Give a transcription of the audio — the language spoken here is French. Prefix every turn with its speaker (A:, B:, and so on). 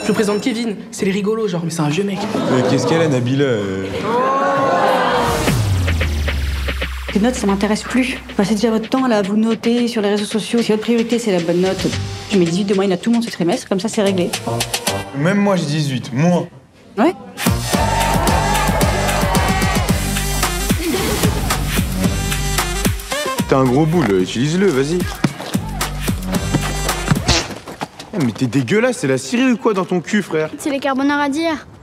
A: Je vous présente Kevin, c'est les rigolos, genre, mais c'est un vieux mec.
B: Qu'est-ce qu'elle a, Nabila
C: Les notes, ça m'intéresse plus. Passez déjà votre temps là, à vous noter sur les réseaux sociaux. Si votre priorité, c'est la bonne note, je mets 18 de moyenne à tout le monde ce trimestre, comme ça, c'est réglé.
B: Même moi, j'ai 18. Moi.
C: Ouais.
B: T'as un gros boule, utilise-le, vas-y. Mais t'es dégueulasse, c'est la Syrie ou quoi dans ton cul, frère?
D: C'est les carbonara d'hier.